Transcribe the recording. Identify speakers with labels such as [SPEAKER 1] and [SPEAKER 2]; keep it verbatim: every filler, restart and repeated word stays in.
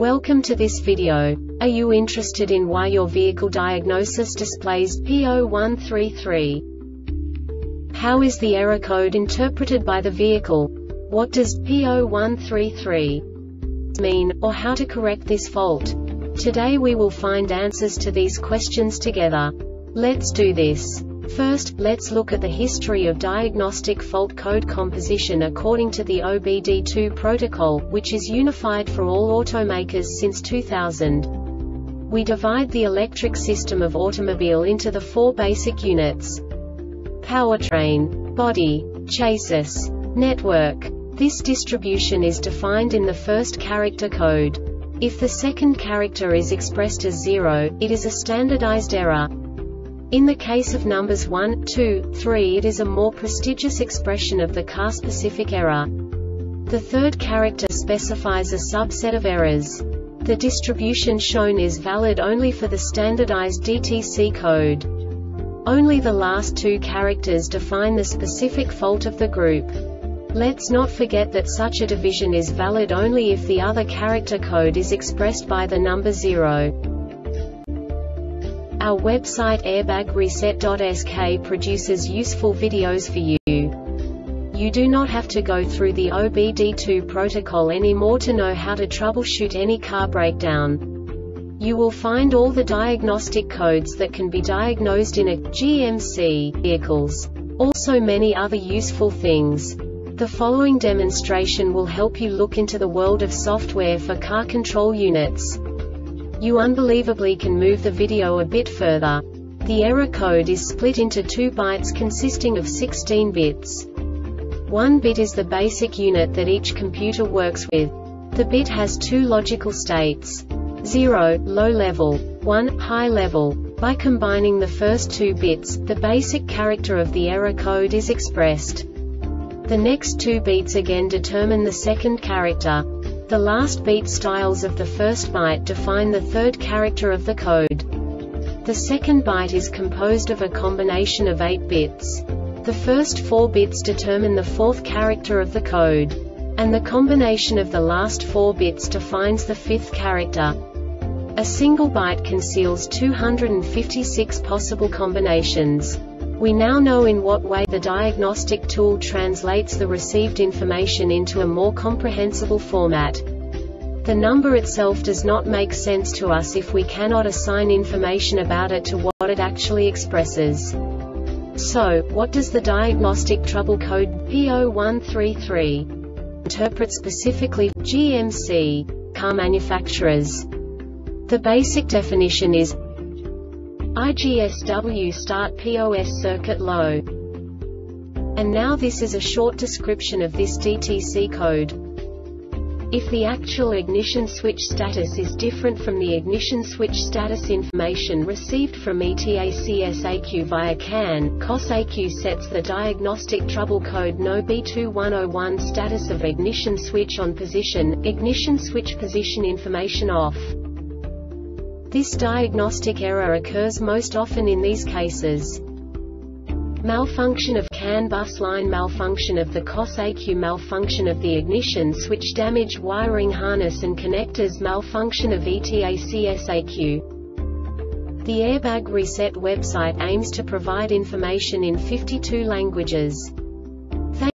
[SPEAKER 1] Welcome to this video. Are you interested in why your vehicle diagnosis displays P zero one three three? How is the error code interpreted by the vehicle? What does P zero one three three mean, or how to correct this fault? Today we will find answers to these questions together. Let's do this. First, let's look at the history of diagnostic fault code composition according to the O B D two protocol, which is unified for all automakers since two thousand. We divide the electric system of automobile into the four basic units: powertrain, body, chassis, network. This distribution is defined in the first character code. If the second character is expressed as zero, it is a standardized error. In the case of numbers one, two, three, it is a more prestigious expression of the car-specific error. The third character specifies a subset of errors. The distribution shown is valid only for the standardized D T C code. Only the last two characters define the specific fault of the group. Let's not forget that such a division is valid only if the other character code is expressed by the number zero. Our website airbag reset dot S K produces useful videos for you. You do not have to go through the O B D two protocol anymore to know how to troubleshoot any car breakdown. You will find all the diagnostic codes that can be diagnosed in a G M C vehicles. Also many other useful things. The following demonstration will help you look into the world of software for car control units. You unbelievably can move the video a bit further. The error code is split into two bytes consisting of sixteen bits. One bit is the basic unit that each computer works with. The bit has two logical states: zero, low level, one, high level. By combining the first two bits, the basic character of the error code is expressed. The next two beats again determine the second character. The last beat styles of the first byte define the third character of the code. The second byte is composed of a combination of eight bits. The first four bits determine the fourth character of the code. And the combination of the last four bits defines the fifth character. A single byte conceals two hundred fifty-six possible combinations. We now know in what way the diagnostic tool translates the received information into a more comprehensible format. The number itself does not make sense to us if we cannot assign information about it to what it actually expresses. So, what does the diagnostic trouble code P zero one three three interpret specifically for G M C car manufacturers? The basic definition is I G S W start P O S circuit low. And now this is a short description of this D T C code. If the actual ignition switch status is different from the ignition switch status information received from E T A C S A Q via C A N, C O S A Q sets the diagnostic trouble code N O B two one zero one status of ignition switch on position, ignition switch position information off. This diagnostic error occurs most often in these cases: malfunction of C A N bus line, malfunction of the C O S A Q, malfunction of the ignition switch, damaged wiring harness and connectors, malfunction of E T A C S A Q. The Airbag Reset website aims to provide information in fifty-two languages.